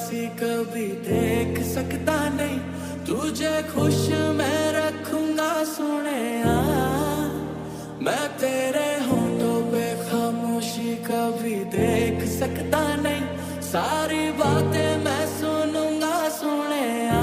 उदासी कभी देख सकता नहीं, तुझे खुश मैं रखूंगा सोनिया। मैं तेरे होठों पे खामोशी कभी देख सकता नहीं, सारी बातें मैं सुनूंगा सोनिया।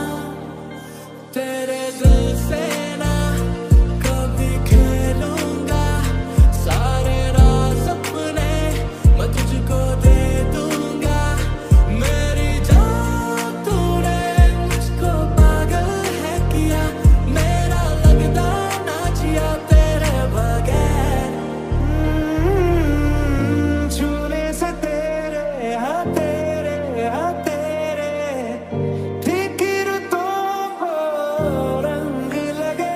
तेरे दिल से ना कभी खेलूंगा, सारे राज अपने मैं तुझको दे दूंगा। मेरी जान तूने मुझको पागल है किया, मेरा लगता ना जिया तेरे बगैर। छूने से तेरे हाँ तेरे हाँ तेरे फीकी रुतों को रंग लगे,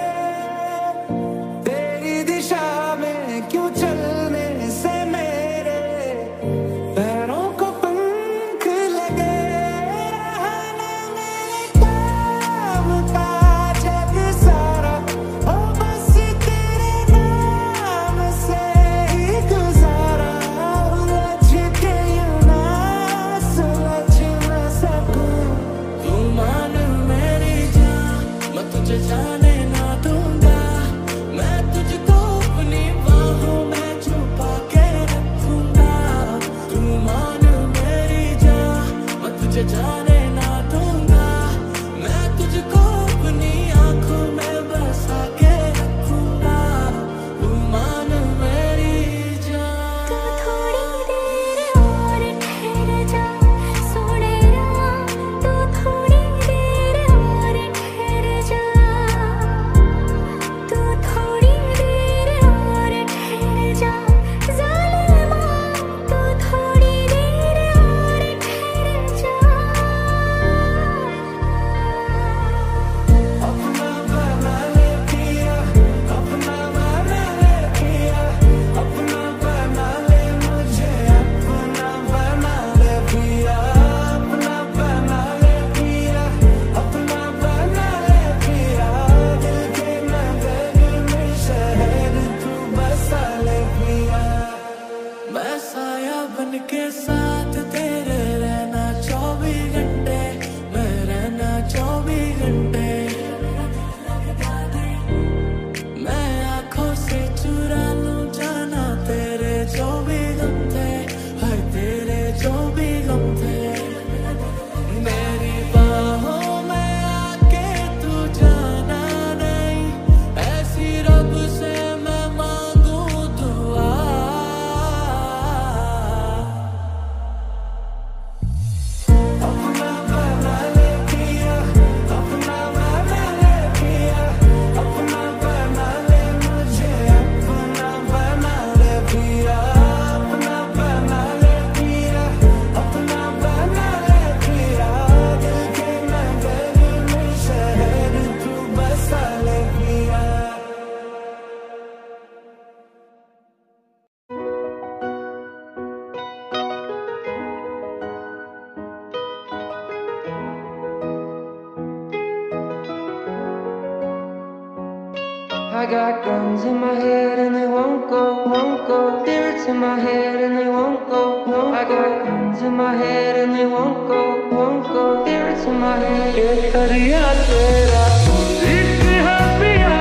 तेरी दिशा में क्यों चलने से मेरे पैरों को पंख लगे। रहना मेरे काम का जग सारा, ओ बस तेरे नाम से ही गुजारा। उलझ के यूं ना सुलझ ना सकूं, तू मान मेरी जान मैं तुझे जाने ना दूंगा। मैं तुझको अपनी बाहों में छुपा के रखूंगा। तू मान मेरी जान मैं तुझे जाने ना दूंगा। मैं तुझको अपनी आंखों में बसा के रखूंगा। तू मान मेरी जान। तू थोड़ी देर और ठहर जा सोनेरा, तू थोड़ी देर और ठहर जा, तू थोड़ी देर और ठहर जा ज़ालिमा, तू थोड़ी देर और ठहर जा। अपना बना ले पिया, अपना बना ले पिया, अपना बना ले मुझे, अपना बना ले पिया, अपना बना ले पिया, अपना बना ले पिया। दिल के नगर में शहर तू बसा ले पिया। मैं साया बन के साथ तेरे रहना 24 घंटे, मैं रहना 24 घंटे। मैं आंखों से चुरा लूं जाना तेरे जो भी गम थे, हाय तेरे जो भी गम थे। मेरी बाहों में आके तू जाना नहीं, ऐसी रब से मैं मांगू दुआ। अपना बना ले पिया, अपना बना ले पिया, अपना बना ले मुझे, अपना बना ले पिया, अपना बना ले पिया, अपना बना ले पिया। दिल के नगर में शहर तू बसा ले पिया। I got guns in my head and they won't go, won't go. Spirits in my head and they won't go, won't go. I got guns in my head and they won't go, won't go. Spirits in my head. ये दरिया तेरा इश्क है पिया,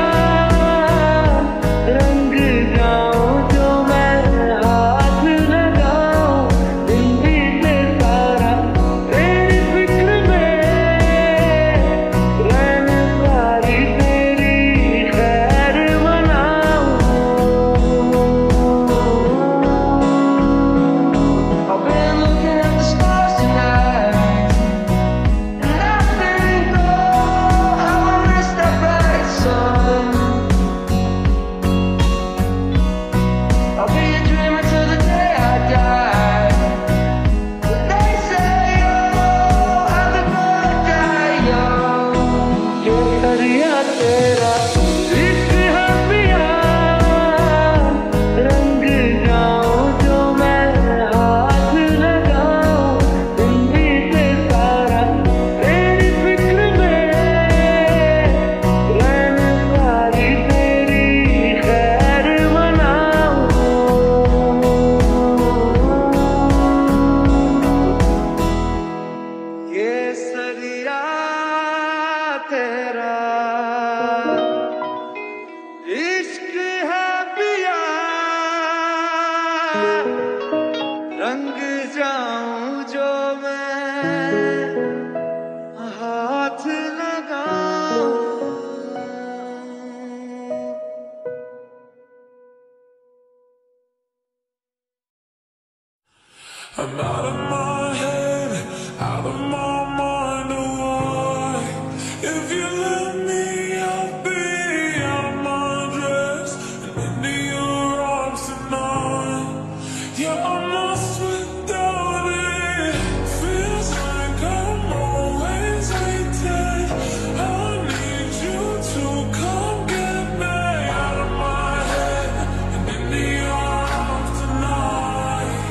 रंग जाऊं जो मैं हाथ लगाऊं। दिन बीते सारा तेरी फिक्र में, रहने सारी तेरी खैर मनाऊं। I've been looking at the stars tonight, and I think, oh, हाथ लगाऊं। I'm out of my head, out of my mind, why? If you let me, I'll be out of my dress and into your arms tonight. Yeah, I'm lost without it. Feels like I'm always waiting. I need you to come get me out of my head and into your arms tonight.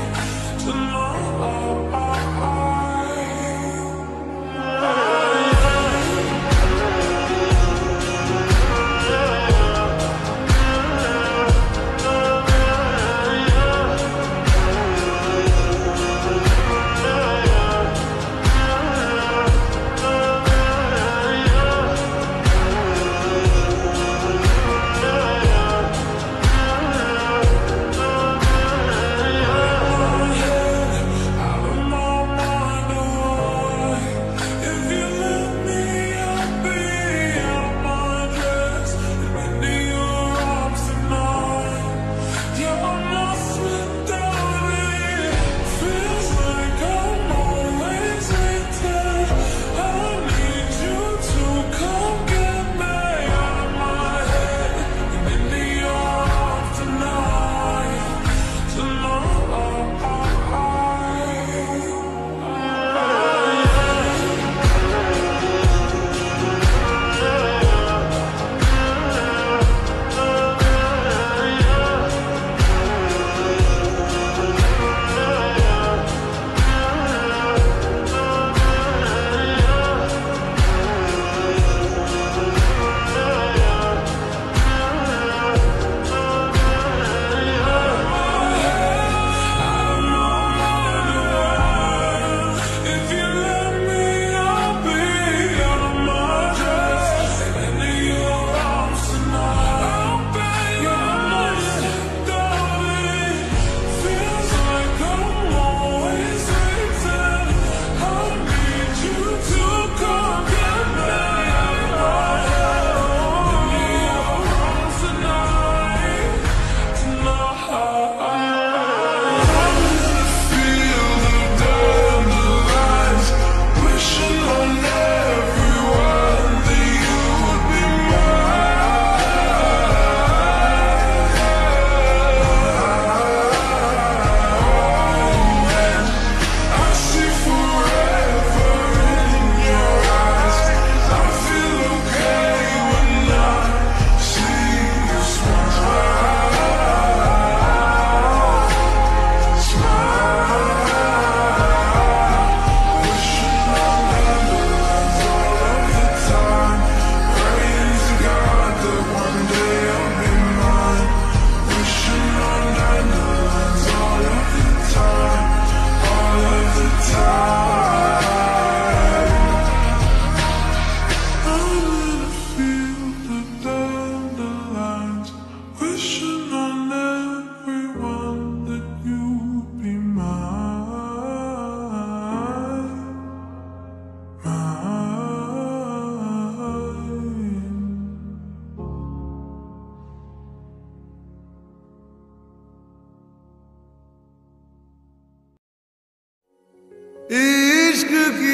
इश्क की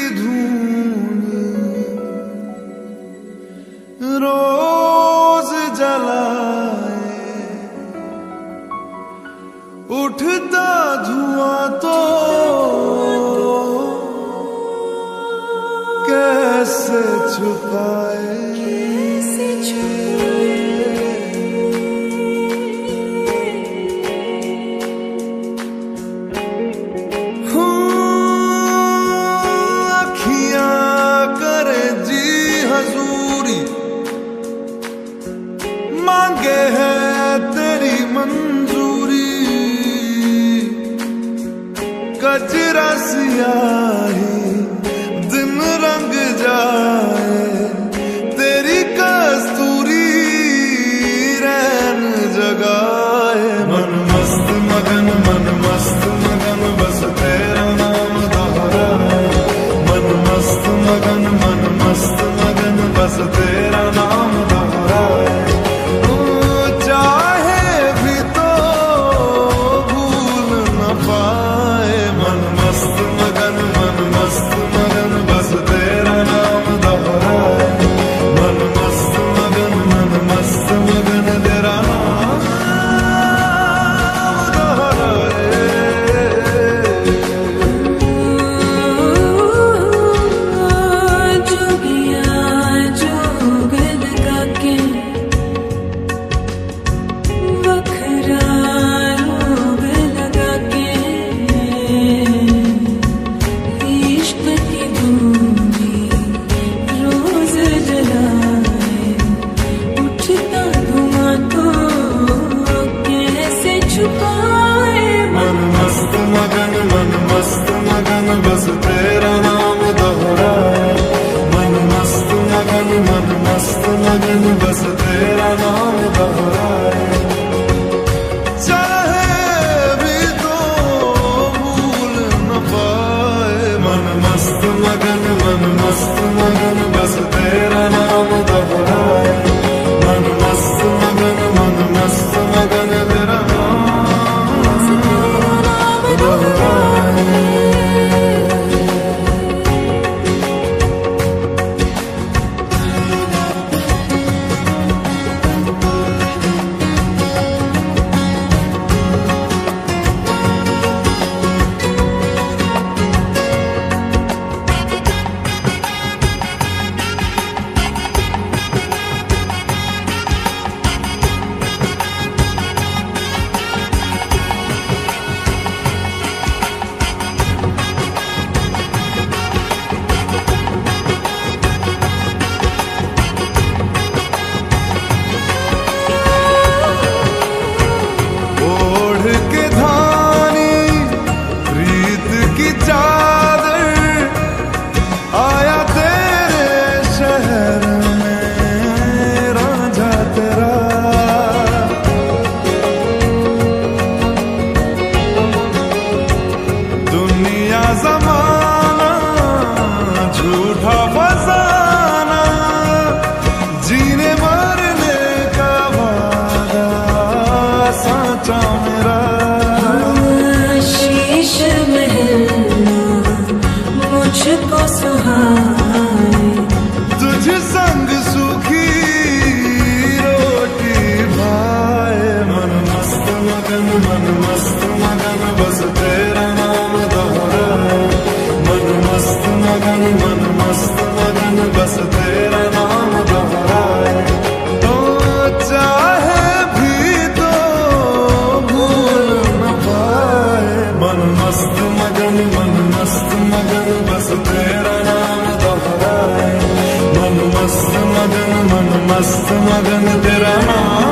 धून रोज जलाए, उठता धुआं तो कैसे छुपाए। मांगे है तेरी मंजूरी, कचरा सियाही दिन रंग जाए, दूंगी रोज जलाए उठता धुआं तो कैसे छुपाए मन मस्त मगन बस तेरा नाम दोहराए मन मस्त मगन बस तेरा नाम दोहराए चाहे भी तो भूल न पाए मन मस्त मगन बस तेरा नाम दोहराए मन मस्त मगन तेरा नाम दोहराए मुझको सुहाए तुझ संग सूखी रोटी भाए मन मस्त मगन बस तेरा नाम दोहराए मन मस्त मगन बस तेरा नाम दोहराए तो चाहे भी तो भूल न पाए मन मस्त मगन बस तेरा नाम दोहराए मन मस्त मगन तेरा नाम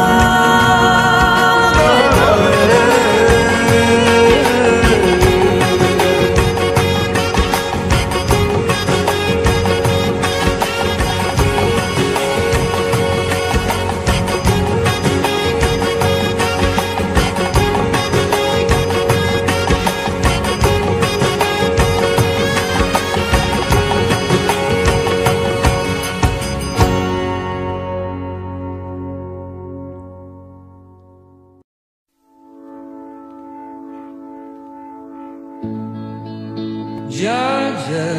Georgia,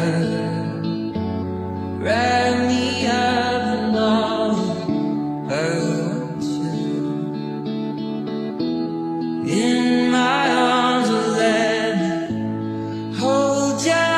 wrap me up in all I want you. In my arms, will let me hold you.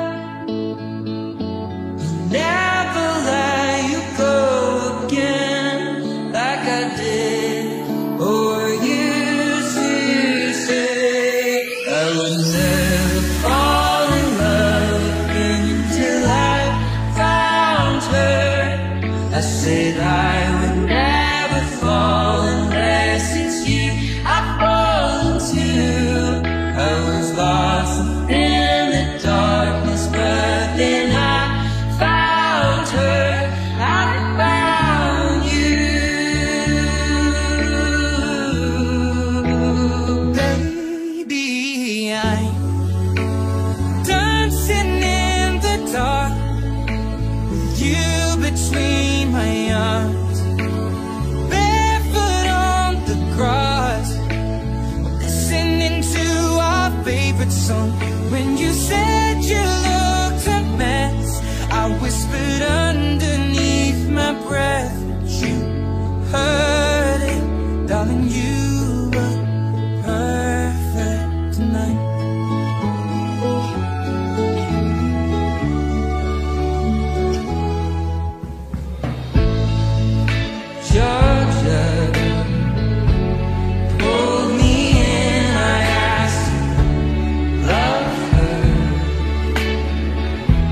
I'll never let you go again, like I did or used to say. I would never fall in love again until I found her. I said I would never fall unless it's you I fall into. I was lost in the darkness, but then I found her. I found you. baby I'm dancing in the dark with you between my arms barefoot on the grass listening to our favorite song. When you said you looked a mess, I whispered underneath my breath, but you heard it, darling. You were perfect tonight. Georgia pulled me in. I asked, love her.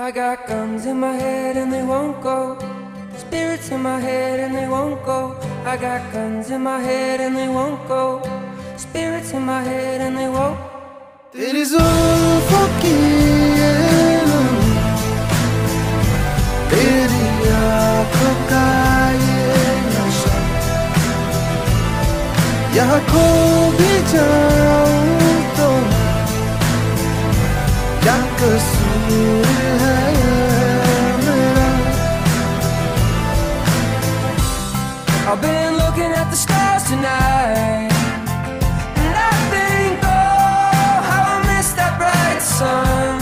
I got guns in my head and they won't go. Spirits in my head and they won't go. I got guns in my head and they won't go. Spirits in my head and they won't. तेरी जुल्फों की ये नमी, तेरी आँखों का ये नशा, यहाँ खो भी जाऊं तो क्या कसूर है मेरा? I've been looking at the stars tonight, and I think, oh, how I miss that bright sun.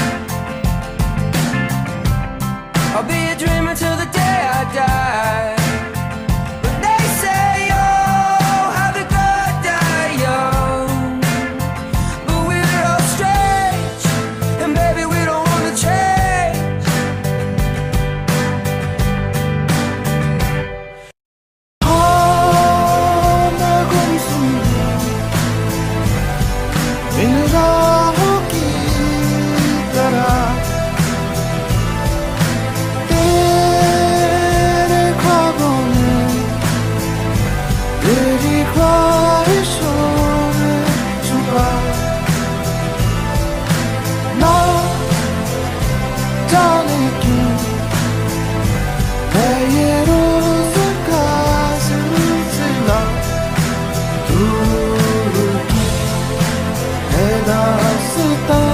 I'll be a dreamer till the day I die. But they say, oh, how the good die young. But we're all strange, and baby, we don't wanna change. हाँ मैं गुमसुम इन राहों की तरह, तेरे ख्वाबों में, तेरी ख्वाहिशों में छुपा, ना जाने क्यों है ये रोज का सिलसिला, दूर की है दास्तां।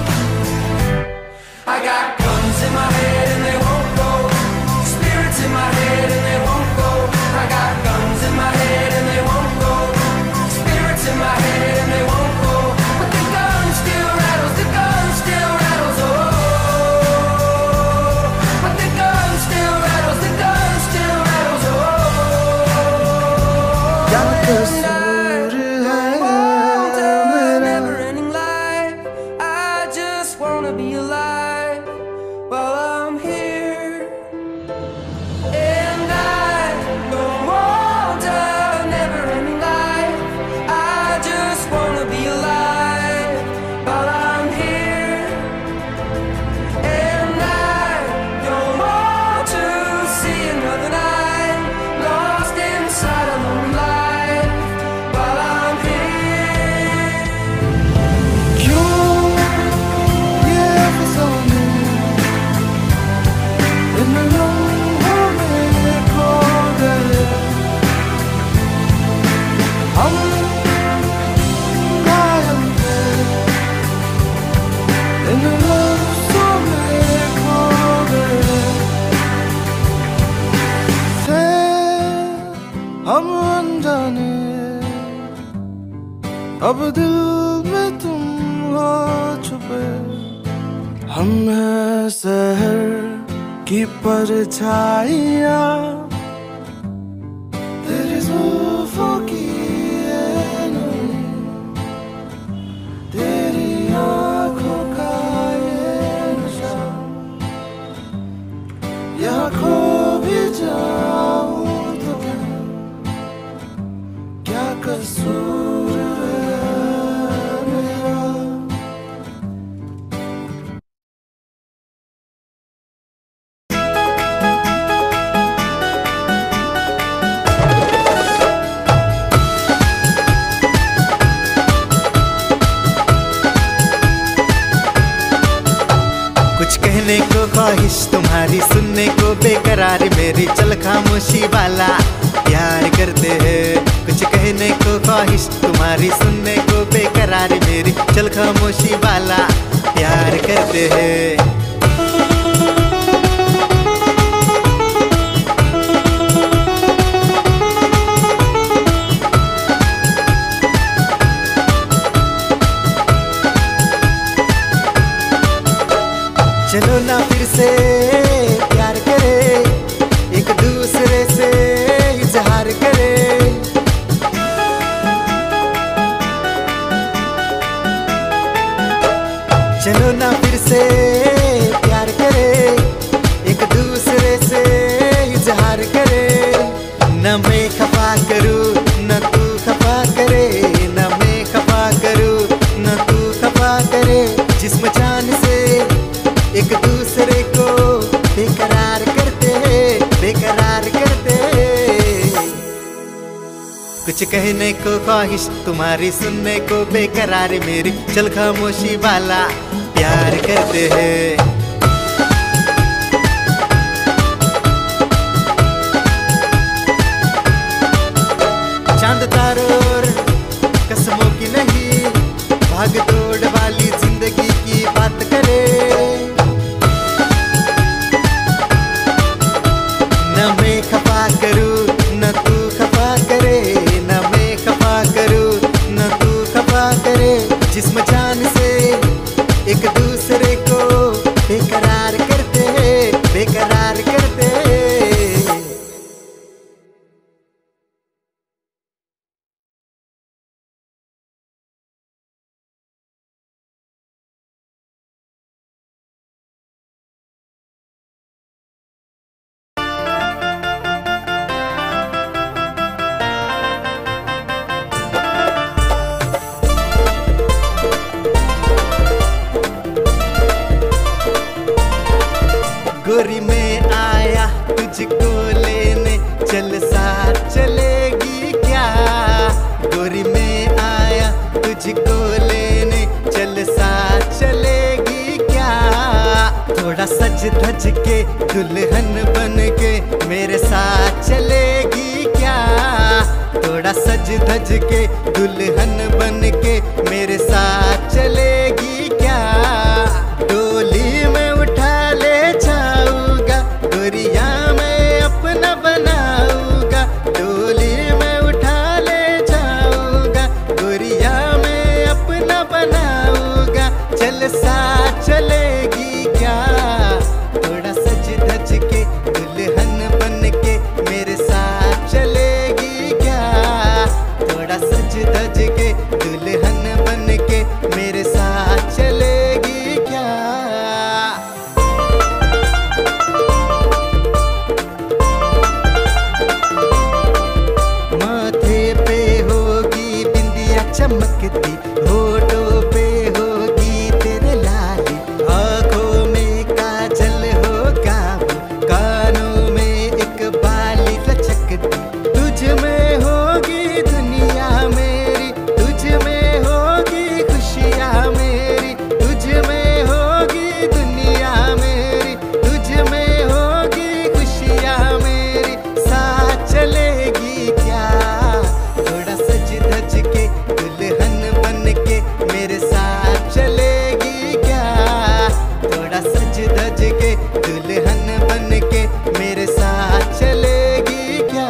I got guns in my head and they won't go. Spirits in my head and they won't go. I got guns in my head and they won't go. Spirits in my head and they won't go. But the gun still rattles, the gun still rattles, oh. But the gun still rattles, the gun still rattles, oh. क्या कसूर है मेरा? Never-ending life. I just wanna be alive while I'm here, and I don't want a never-ending life. I just wanna be alive while I'm here, and I don't want to see another night lost inside a lonely life while I'm here. क्यों ये फसाने इन लम्हों में खो गए हम, कायम थे इन लफ्ज़ों में खो गए थे हम अनजाने, अब दिल में तुम हो छुपे, हम हैं शहर की परछाइयाँ, तेरी जुल्फों की ये नमी, तेरी आँखों का ये नशा, यहाँ खो भी जाऊं तो क्या कसूर है मेरा? कुछ कहने को ख्वाहिश तुम्हारी, सुनने को बेकरार मेरी, चल खामोशी वाला प्यार करते हैं। कुछ कहने को ख्वाहिश तुम्हारी, सुनने को बेकरार मेरी, चल खामोशी वाला प्यार करते हैं। चलो ना फिर से प्यार करे, एक दूसरे से इजहार करे, चलो ना फिर से प्यार करे, एक दूसरे से इजहार करे, न मैं खफा करूँ न तू खफा करे, न मैं खफा करूँ न तू खफा करे, जिस्म जान से एक दूसरे कुछ कहने को ख्वाहिश तुम्हारी, सुनने को बेकरार मेरी, चल खामोशी वाला प्यार करते हैं। चांद तारों और कसमों की नहीं, भाग दौड़ वाली जिंदगी की बात करे। न मैं खफा करूं न तू खफा करे, न मैं खफा करूं न तू खफा करे। जिस्म जान से एक दूसरे को बेकरार करते हैं, बेकरार करते हैं। गोरी में आया तुझको लेने, चल साथ चलेगी क्या। गोरी में आया तुझको लेने, चल साथ चलेगी क्या। थोड़ा सज धज के दुल्हन बन के मेरे साथ चलेगी क्या। थोड़ा सज धज के दुल्हन बन के मेरे साथ चलेगी क्या। डोली में उठा ले जाऊंगा, गोरिया मैं अपना बनाऊंगा। डोली में उठा ले जाऊंगा, गोरिया मैं अपना बनाऊंगा। चल साथ चलेगी क्या। थोड़ा सज धज के दुल्हन बन के मेरे साथ चलेगी क्या। थोड़ा सज धज के दुल्हन बन के मेरे साथ चलेगी क्या। माथे पे होगी बिंदिया चमकती, होठों पे होगी तेरे लाली। आँखों में काजल होगा, कानों में एक बाली लचकती। तुझ में होगी दुनिया मेरी, तुझ में होगी खुशियाँ मेरी। तुझ में होगी दुनिया मेरी, तुझ में होगी खुशियाँ मेरी। साथ चलेगी क्या। थोड़ा सज धज के दुल्हन बन के मेरे साथ चलेगी क्या। थोड़ा सज धज के दुल्हन बन के मेरे साथ चलेगी क्या।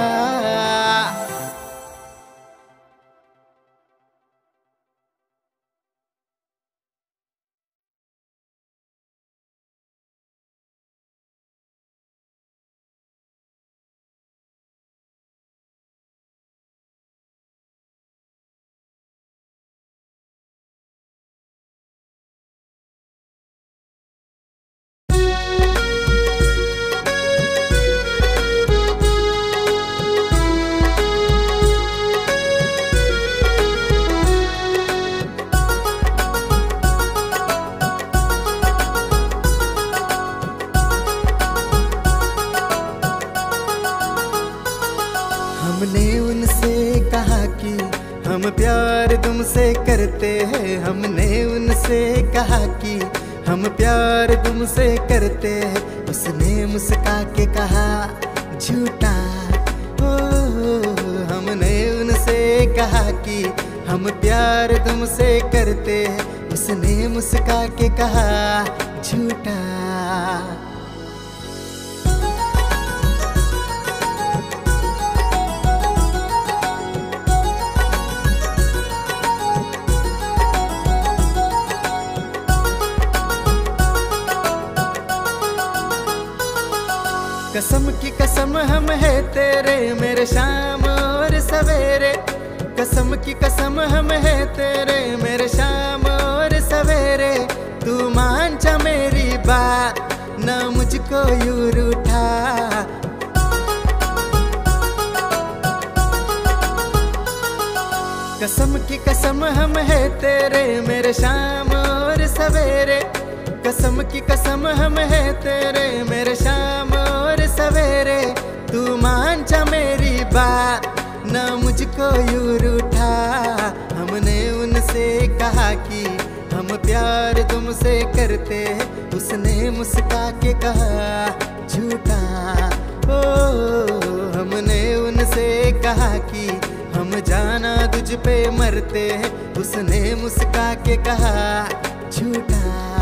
हमने उनसे कहा कि हम प्यार तुमसे करते हैं। हमने उनसे कहा कि हम प्यार तुमसे करते हैं। उसने मुस्का के कहा झूठा। ओ हमने उनसे कहा कि हम प्यार तुमसे करते हैं। उसने मुस्का के कहा झूठा। कसम की कसम हम है तेरे मेरे शाम और सवेरे। कसम की कसम हम है तेरे मेरे शाम और सवेरे। तू मान जा मेरी बात, ना मुझको यूं रूठा। कसम की कसम हम है तेरे मेरे शाम और सवेरे। कसम की कसम हम है तेरे मेरे शाम और सवेरे। तू मान जा मेरी बात, ना मुझको यूं रूठा। हमने उनसे कहा कि हम प्यार तुमसे करते हैं, उसने मुस्का के कहा झूठा। ओ हमने उनसे कहा कि हम जाना तुझ पे मरते हैं, उसने मुस्का के कहा झूठा।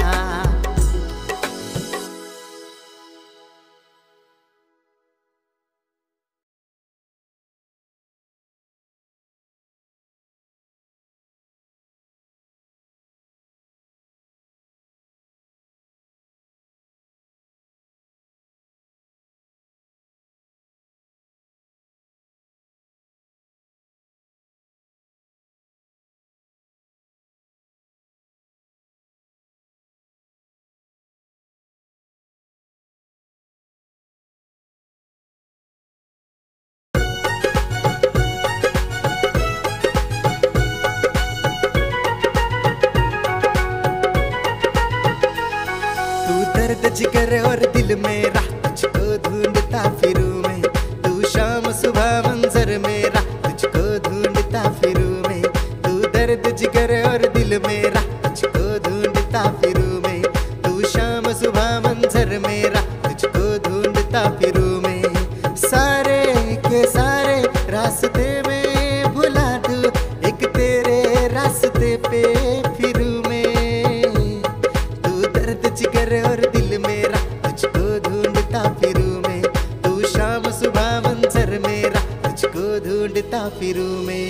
जिगर और दिल मेरा तुझको ढूंढता फिरूं मैं, तू शाम सुबह मंजर मेरा तुझको ढूंढता फिरूं मैं। तू दर्द जिगर और दिल मेरा तुझको ढूंढता फिरूं मैं, तू शाम सुबह मंजर मेरा तुझको ढूंढता फिरूं मैं। सारे के सारे रास्ते में भुला दूं, एक तेरे रास्ते पे फिरूं मैं। तू दर्द जिगर और दिल मेरा तुझको ढूंढता फिरूं मैं, तू शाम सुबह मंजर मेरा तुझको ढूंढता फिरूं मैं।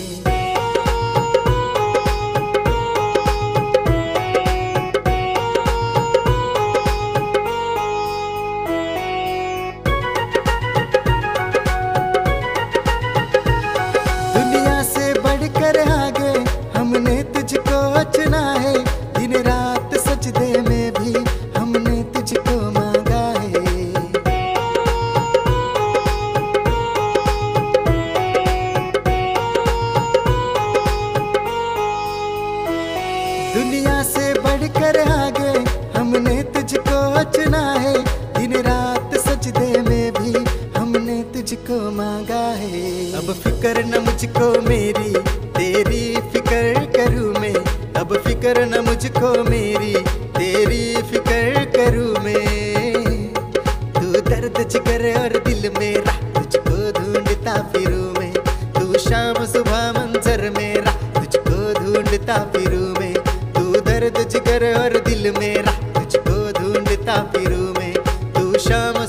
दुनिया से बढ़कर आगे हमने तुझको चुना है, दिन रात सजदे में भी हमने तुझको मांगा है। दुनिया से बढ़कर आगे हमने तुझको चुना है, दिन रात सजदे में भी हमने तुझको मांगा है। अब फिक्र न मुझको मेरी तेरी फिक्र करूं मैं, अब फिक्र न मुझको मेरी तेरी फिक्र करूं मैं। तू दर्द जिगर और दिल मेरा तुझको ढूंढता फिरूं मैं, तू शाम सुबह मंजर मेरा तुझको ढूंढता फिरूं मैं। तू दर्द जिगर और दिल मेरा तुझको ढूंढता फिरूं मैं, तू शाम